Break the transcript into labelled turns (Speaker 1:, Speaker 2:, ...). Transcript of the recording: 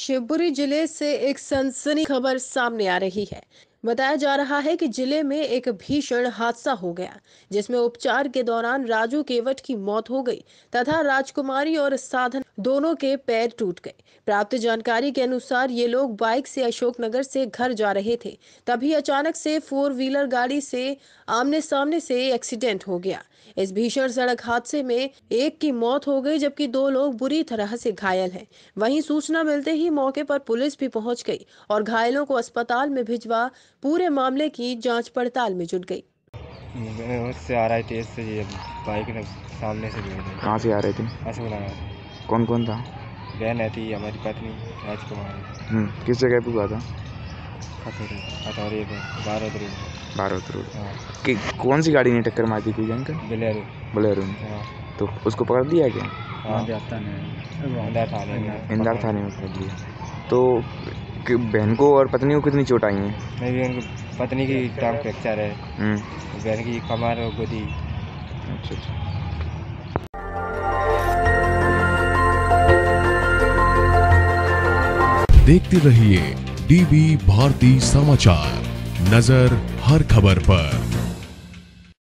Speaker 1: शिवपुरी जिले से एक सनसनी खबर सामने आ रही है। बताया जा रहा है कि जिले में एक भीषण हादसा हो गया, जिसमें उपचार के दौरान राजू केवट की मौत हो गई तथा राजकुमारी और साधन दोनों के पैर टूट गए। प्राप्त जानकारी के अनुसार ये लोग बाइक से अशोकनगर से घर जा रहे थे, तभी अचानक से 4 व्हीलर गाड़ी से आमने सामने से एक्सीडेंट हो गया। इस भीषण सड़क हादसे में एक की मौत हो गई, जबकि 2 लोग बुरी तरह से घायल हैं। वहीं सूचना मिलते ही मौके पर पुलिस भी पहुंच गई और घायलों को अस्पताल में भिजवा पूरे मामले की जांच पड़ताल में जुट गई।
Speaker 2: मैं उससे आ रहा है तेज से, ये बाइक ने सामने से गिर गई।
Speaker 3: कहाँ से आ रहे थे?
Speaker 2: अशोकनगर।
Speaker 3: कौन कौन था?
Speaker 2: बहन है थी, हमारी पत्नी राजकुमारी।
Speaker 3: किस जगह पे हुआ था?
Speaker 2: खतौरी पे, भारत रोड। हाँ।
Speaker 3: कि कौन सी गाड़ी ने टक्कर मारी थी, कोई जानकर? बोलेरो ने।
Speaker 2: हाँ।
Speaker 3: तो उसको पकड़ लिया क्या?
Speaker 2: हाँ,
Speaker 3: इंदौर थाने में पकड़ लिया। तो बहन को और पत्नी को कितनी चोट आई है?
Speaker 2: मेरी उनकी पत्नी की टांग फ्रैक्चर है, बहन की कमर और गोदी।
Speaker 3: अच्छा।
Speaker 4: देखते रहिए डीबी भारती समाचार, नजर हर खबर पर।